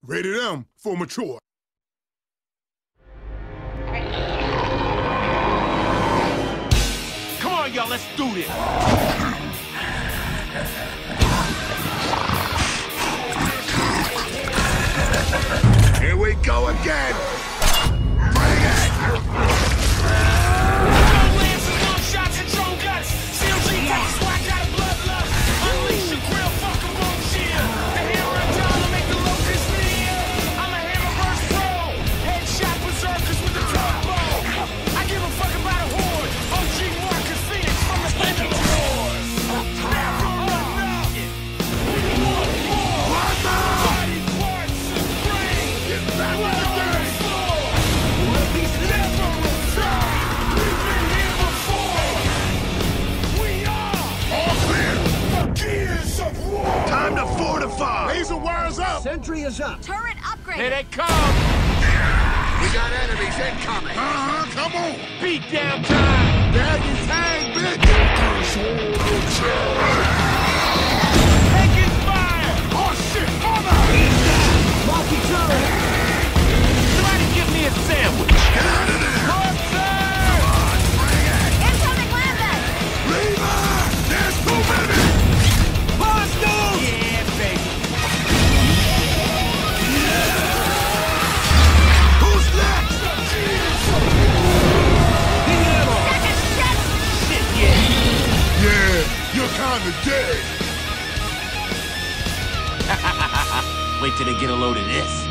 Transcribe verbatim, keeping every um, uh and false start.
Rated M for mature. Come on, y'all, let's do this. Here we go again. Bring it. Time to fortify! Laser wires up! Sentry is up. Turret upgrade. Here they come! We got enemies incoming! Uh-huh, come on! Beat down time! Bag is hang, bitch! Taking fire! Oh, shit! Mama! Rocky turret. Somebody give me a sandwich! Get out of there! Come on, bring it! Incoming landback. Lever! There's too many! Yeah, baby! Who's next? Second shot. Shit, yeah! Yeah, you're kinda dead. Wait till they get a load of this.